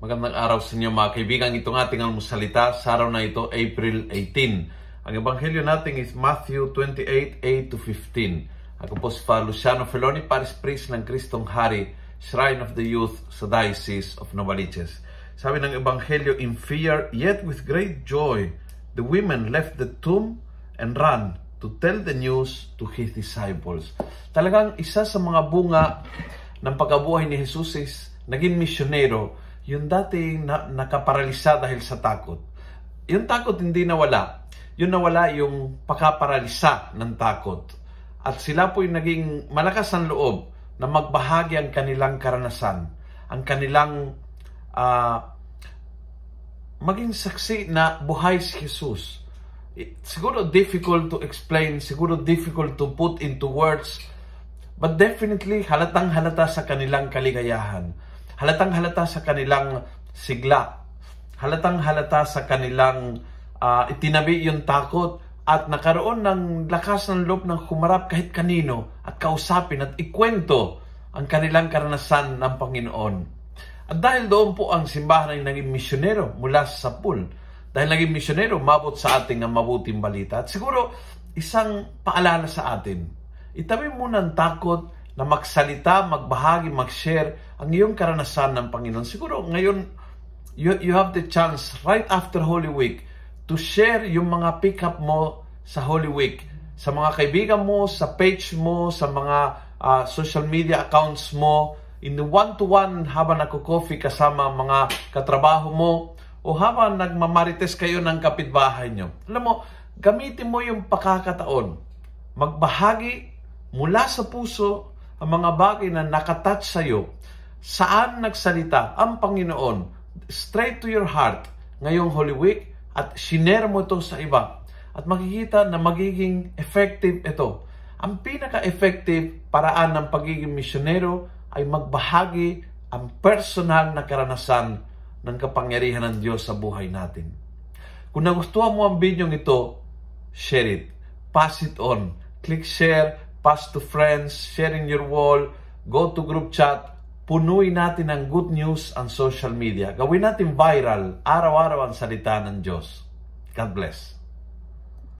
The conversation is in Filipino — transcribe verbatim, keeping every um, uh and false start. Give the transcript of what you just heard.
Magandang araw sa inyo mga kaibigan. Itong ating almusalita sa araw na ito, April eighteen. Ang ebanghelyo natin is Matthew twenty-eight, eight to fifteen. Ako po si Father Luciano Feloni, Parish Priest ng Kristong Hari, Shrine of the Youth sa Diocese of Novaliches. Sabi ng ebanghelyo, in fear yet with great joy, the women left the tomb and ran to tell the news to his disciples. Talagang isa sa mga bunga ng pagkabuhay ni Jesus is naging misyonero. Yung dating na, nakaparalisa dahil sa takot. Yung takot hindi nawala. Yung nawala yung pagkaparalisa ng takot. At sila po'y naging malakas ang loob na magbahagi ang kanilang karanasan. Ang kanilang uh, maging saksi na buhay si Jesus. It, siguro difficult to explain, siguro difficult to put into words, but definitely halatang halata sa kanilang kaligayahan. Halatang halata sa kanilang sigla. Halatang halata sa kanilang uh, itinabi yung takot at nakaroon ng lakas ng loob ng humarap kahit kanino at kausapin at ikwento ang kanilang karanasan ng Panginoon. At dahil doon po ang simbahan ay naging misyonero mula sa pool. Dahil naging misyonero, mabot sa ating ang mabuting balita. At siguro, isang paalala sa atin. Itabi muna ang takot na magsalita, magbahagi, mag-share ang iyong karanasan ng Panginoon. Siguro ngayon, you, you have the chance right after Holy Week to share yung mga pick-up mo sa Holy Week. Sa mga kaibigan mo, sa page mo, sa mga uh, social media accounts mo, in the one-to-one habang nagko-coffee kasama mga katrabaho mo, o habang nagmamarites kayo ng kapitbahay nyo. Alam mo, gamitin mo yung pakakataon. Magbahagi mula sa puso ang mga bagay na nakatouch sa iyo. Saan nagsalita ang Panginoon? Straight to your heart ngayong Holy Week at shinare mo ito sa iba. At makikita na magiging effective ito. Ang pinaka-effective paraan ng pagiging misyonero ay magbahagi ang personal na karanasan ng kapangyarihan ng Diyos sa buhay natin. Kung nagustuhan mo ang video ito, share it. Pass it on. Click share. Pass to friends, share in your wall, go to group chat, punuin natin ang good news ang social media. Gawin natin viral, araw-araw ang salita ng Diyos. God bless.